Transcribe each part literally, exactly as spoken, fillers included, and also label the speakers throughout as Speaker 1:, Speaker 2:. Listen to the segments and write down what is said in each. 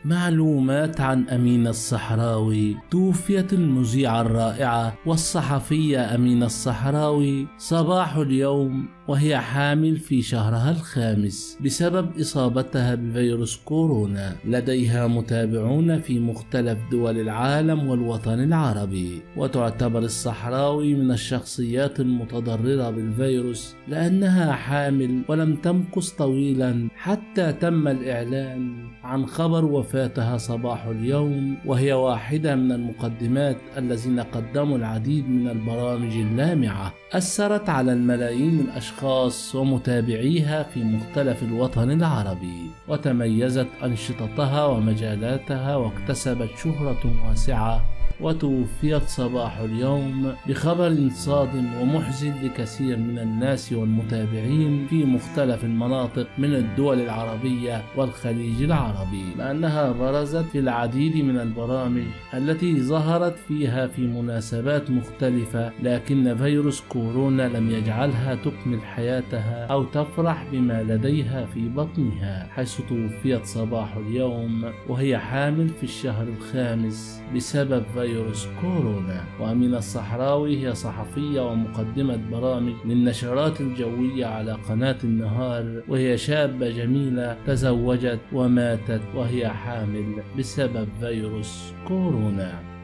Speaker 1: معلومات عن أمينة الصحراوي. توفيت المذيعة الرائعة والصحفية أمينة الصحراوي صباح اليوم وهي حامل في شهرها الخامس بسبب إصابتها بفيروس كورونا. لديها متابعون في مختلف دول العالم والوطن العربي، وتعتبر الصحراوي من الشخصيات المتضررة بالفيروس لأنها حامل ولم تمكث طويلا حتى تم الإعلان عن خبر وفاتها صباح اليوم، وهي واحدة من المقدمات الذين قدموا العديد من البرامج اللامعة أثرت على الملايين من الأشخاص ومتابعيها في مختلف الوطن العربي، وتميزت أنشطتها ومجالاتها واكتسبت شهرة واسعة. وتوفيت صباح اليوم بخبر صادم ومحزن لكثير من الناس والمتابعين في مختلف المناطق من الدول العربية والخليج العربي، لأنها برزت في العديد من البرامج التي ظهرت فيها في مناسبات مختلفة، لكن فيروس كورونا لم يجعلها تكمل حياتها أو تفرح بما لديها في بطنها، حيث توفيت صباح اليوم وهي حامل في الشهر الخامس بسبب فيروس كورونا. وأمينة الصحراوي هي صحفية ومقدمة برامج للنشرات الجوية على قناة النهار، وهي شابة جميلة تزوجت وماتت وهي حامل بسبب فيروس كورونا.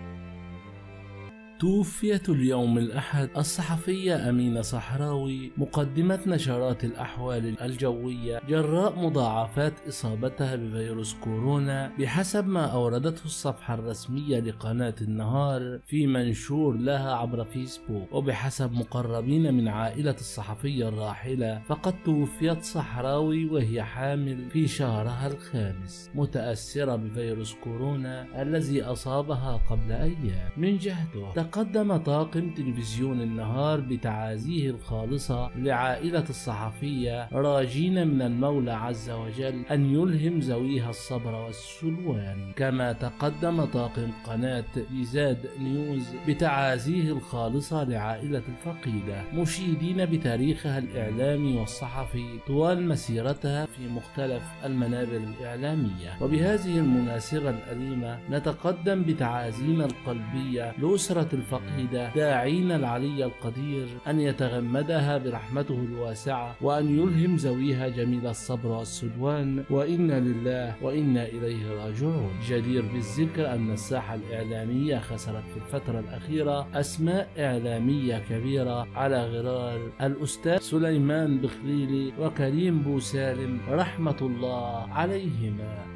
Speaker 1: توفيت اليوم الأحد الصحفية أمينة صحراوي مقدمة نشرات الأحوال الجوية جراء مضاعفات إصابتها بفيروس كورونا، بحسب ما أوردته الصفحة الرسمية لقناة النهار في منشور لها عبر فيسبوك. وبحسب مقربين من عائلة الصحفية الراحلة، فقد توفيت صحراوي وهي حامل في شهرها الخامس متأثرة بفيروس كورونا الذي أصابها قبل أيام. من جهته قدم طاقم تلفزيون النهار بتعازيه الخالصة لعائلة الصحفية، راجين من المولى عز وجل أن يلهم ذويها الصبر والسلوان. كما تقدم طاقم قناة بيزاد نيوز بتعازيه الخالصة لعائلة الفقيدة، مشيدين بتاريخها الإعلامي والصحفي طوال مسيرتها في مختلف المنابر الإعلامية. وبهذه المناسبة الأليمة نتقدم بتعازينا القلبية لأسرة الفقيدة، داعين العلي القدير أن يتغمدها برحمته الواسعة وأن يلهم ذويها جميل الصبر والسلوان، وإنا لله وإنا إليه راجعون. جدير بالذكر أن الساحة الإعلامية خسرت في الفترة الأخيرة أسماء إعلامية كبيرة على غرار الأستاذ سليمان بخليلي وكريم بوسالم رحمة الله عليهما.